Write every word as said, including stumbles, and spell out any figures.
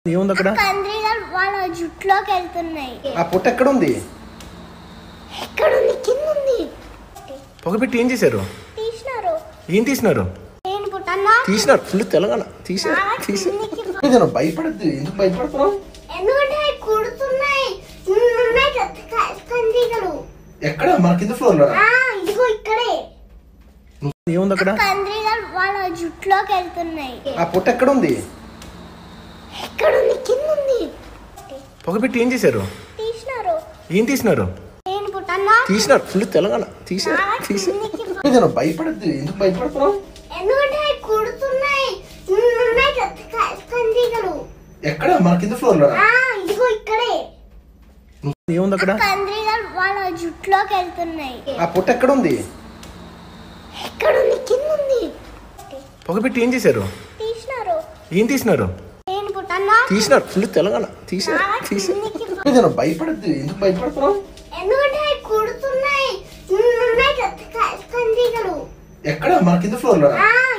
ఏముంది అక్కడ? కంద్రీగలు వాళ్ళ జుట్టులోకి వెళ్తున్నాయి. ఆ పొట్ట ఎక్కడ ఉంది? ఎక్కడ ఉంది? కింద ఉంది. పొగపెట్టి ఏం చేశారు? తీసినారు. ఏం తీసినారు? నేను పుట్టన్నా తీసినారు. ఫుల్ తెలంగాణ తీసారు. తీసారు. భయపడద్దు. ఎందుకు భయపడుతున్నావు? ఎందుకంటే అవి కుడుతున్నాయి. ఉన్నాయి కంద్రీగలు. ఎక్కడ? మన కింద ఫ్లోర్ లో. ఇదిగో ఇక్కడే. ఏముంది అక్కడ? కంద్రీగలు వాళ్ళ జుట్టులోకి వెళ్తున్నాయి. ఆ పొట్ట ఎక్కడ ఉంది? ఎక్కడ ఉంది? కింద ఉంది. పొగపెట్టి ఏం చేశారు? తీసినారు. ఏం తీసినారు? నేను పుట్టన్నా తీసినారు. ఫుల్ తెలంగాణ తీసారు. తీసారు. భయపడద్దు. ఎందుకు భయపడుతున్నావు? ఎందుకంటే అవి కుడుతున్నాయి. ఉన్నాయి కంద్రీగలు. ఎక్కడ? మన కింద ఫ్లోర్ లో. ఇదిగో ఇక్కడే. ఏముంది అక్కడ? కంద్రీగలు వాళ్ళ జుట్టులోకి వెళ్తున్నాయి. ఆ పొట్ట ఎక్కడ ఉంది? ఎక్కడ ఉంది? కింద ఉంది. పొగపెట్టి ఏం చేశారు? తీసినారు. ఏం తీసినారు? నేను పుట్టన్నా తీసినారు. ఫుల్ తెలంగాణ తీసారు. తీసారు. భయపడద్దు. ఎందుకు భయపడుతున్నావు? ఎందుకంటే అవి కుడుతున్నాయి. ఉన్నాయి కంద్రీగలు. ఎక్కడ? మన కింద ఫ్లోర్ లో.